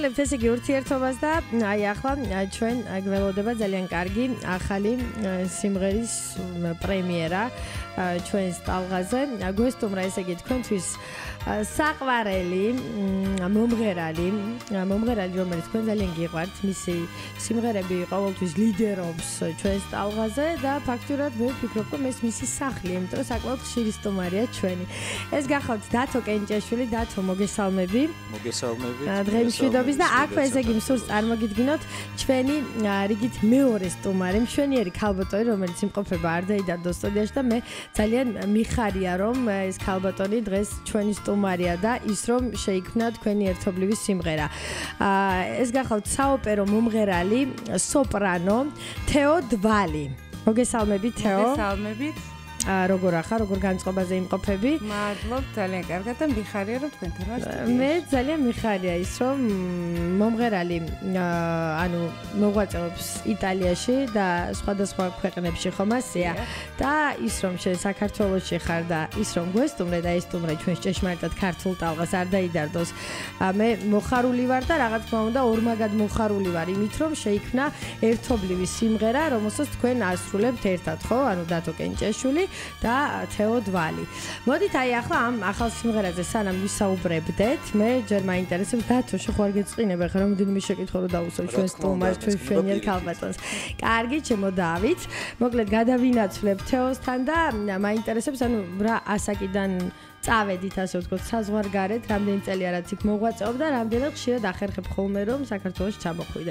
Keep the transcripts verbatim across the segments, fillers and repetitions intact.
ვაგრძელებთ ესე იგი ურთიერთობას და აი ახლა ჩვენ გველოდება ძალიან კარგი ახალი სიმღერის პრემიერა ჩვენს ტალღაზე. გვესტუმრა ესე იგი თქვენთვის საყვარელი მომღერალი, მომღერალი რომელიც თქვენ ძალიან გიყვართ, მისი სიმღერები ყოველთვის ლიდერობს ჩვენს ტალღაზე და ფაქტურად მე ვფიქრობ, რომ ეს მისი სახლი, იმიტომ რომ საკმაოდ ხშირი სტუმარია ჩვენი. ეს გახავთ დათო კენჭაშვილი, დათო მოგესალმები. მოგესალმებით. დღეს მშვიდობის და აქვე ესე იგი მსურს წარმოგიდგინოთ ჩვენი რიგით მეორე სტუმარი, მშვენიერი ქალბატონი, რომელიც იმყოფება არდაიდარდოს სტუდიაში და მე ძალიან მიხარია, რომ ეს ქალბატონი დღეს ჩვენი სტუმარია და ის რომ შეიქმნა თქვენი ერთობლივი სიმღერა. ეს გახავთ საოპერო მომღერალი, სოპრანო თეო დვალი. მოგესალმებით თეო. მოგესალმებით. როგორ ახარ, როგორ განწყობაზე იმყოფები? მადლობ, ძალიან კარგად და მიხარია რომ თქვენთან ვარ სტუდიაში. მე ძალიან მიხარია ის რომ მომღერალი ანუ მოღვაწეობს იტალიაში და სხვადასხვა ქვეყნებში ხომ ასეა და ის რომ შენ საქართველოში ხარ და ის რომ გვესტუმრე და ესტუმრე ჩვენს ჭეშმარიტად ქართულ ტალღას არ დაიდარდოს. მე მოხარული ვარ და რა თქმა უნდა ორმაგად მოხარული ვარ იმით რომ შეიქმნა ერთობლივი სიმღერა, რომელსაც თქვენ ასრულებთ ერთად, ხო? ანუ დათო კენჭაშვილი და თეო დვალი. მოდით აი ახლა ამ ახალ სიმღერაზე სანამ ვისაუბრებდეთ, მე ჯერ მაინტერესებს დათო შეხوار გეწყინება ხა რამოდენიმე შეკითხვა რო დაუსვა ჩვენ სტუმარს, ჩვენ მშვენიერ ქალბატონს. კარგი, ჩემო დავით. მოკლედ გადავინაცვლებ თეოსთან და მაინტერესებს ანუ რა ასაკიდან წავედით ასე ვთქვათ საზღვარგარეთ, რამდენი წელი არაც იქ მოღვაწეობ და რამდენად ხშირად ახერხებ ხოლმე რომ საქართველოში ჩამოხვიდე.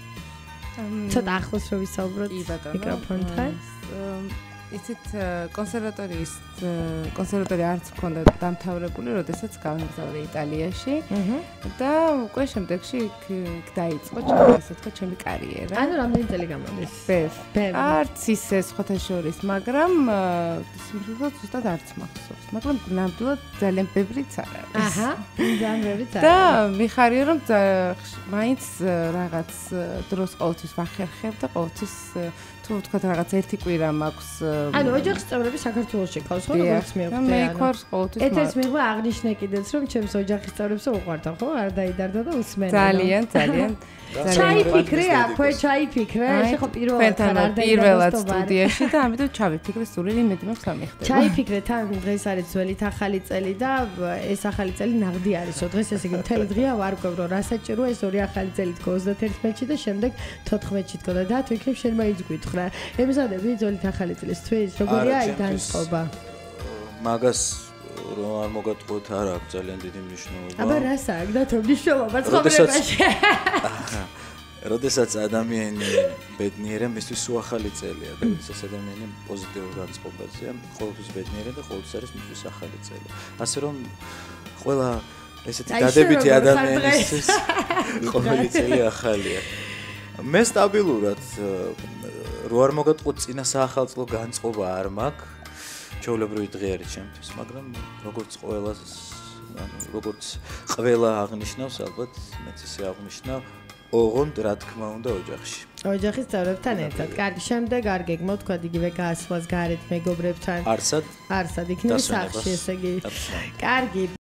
ცოტა ახლოს რო ვისაუბროთ მიკროფონთან. იცით კონსერვატორიის კონსერვატორია არც მქონდა დამთავრებული, როდესაც გავემგზავრე იტალიაში და უკვე შემდეგში იქ დაიწყო ჩემი ასე ვთქვათ ჩემი კარიერა. ანუ რამდენი წელი გამოდის? ბევრი. არც ისე სხვათა შორის, მაგრამ სიმართლედ ზუსტად არც მახსოვს, მაგრამ ნამდვილად ძალიან ბევრიც არ არის. აჰა, ძალიან ბევრიც არის. და მიხარია რომ მაინც რაღაც დროს ყოველთვის ვახერხებ და ყოველთვის თუ ვთქვათ რაღაც ერთი კვირა მაქვს. ანუ ოჯახის წევრები საქართველოში ყავს, ხო, როგორც მივხვდი. მე იქ ყოველთვის. ეთერს მიღვა აღნიშნე კიდეც რომ ჩემს ოჯახის წევრებს უყვარდა, ხო? არ დაიდარდა და უსმენდა. ძალიან, ძალიან. ჩაიფიქრე აქვე, ჩაიფიქრე. ეს ხო პირველად არ დაიდარდა პირველად სტუდიაში და ამიტომ ჩავიფიქრე სული იმედი მაქვს ამიხდება. ჩაიფიქრე თან დღეს არის ძველი ახალი წელი და ეს ახალი წელი ნაღდი არისო. დღეს ესე იგი მთელი დღეა ვარ გვევრო რა საჭიროა ეს ორი ახალი წელი თქო ოცდაერთში და შემდეგ თოთხმეტში თქო და დათო იქნებ შენ მაინც გვითხრა. ემზადები ძველი ახალი წლისთვის როგორია აი განწყობა? მაგას რომ არ მოგატყუოთ არ აქვს ძალიან დიდი მნიშვნელობა. აბა რას აქვს დათო მნიშვნელობა ცხოვრებაში? როდესაც ადამიანი ბედნიერია, მისთვის უახალი წელია და როდესაც ადამიანი პოზიტიურ განწყობაზეა, ყოველთვის ბედნიერია და ყოველთვის არის მისთვის ახალი წელი. ასე რომ ყველა ესეთი დადებითი ადამიანისთვის ყოველი წელი ახალია. მე სტაბილურად რო არ მოგატყუოთ წინა საახალწლო განწყობა არ მაქვს. ჩვეულებრივი დღე არის ჩემთვის, მაგრამ როგორც ყველას ანუ როგორც ყველა აღნიშნავს, ალბათ მეც ისე აღნიშნავ ოღონდ რა თქმა უნდა ოჯახში. ოჯახის წევრებთან ერთად. კარგი, შემდეგ არ გეგმო თქვა იგივე გაასვლას გარეთ მეგობრებთან. არსად? არსად იქნება სახში, ესე იგი. კარგი.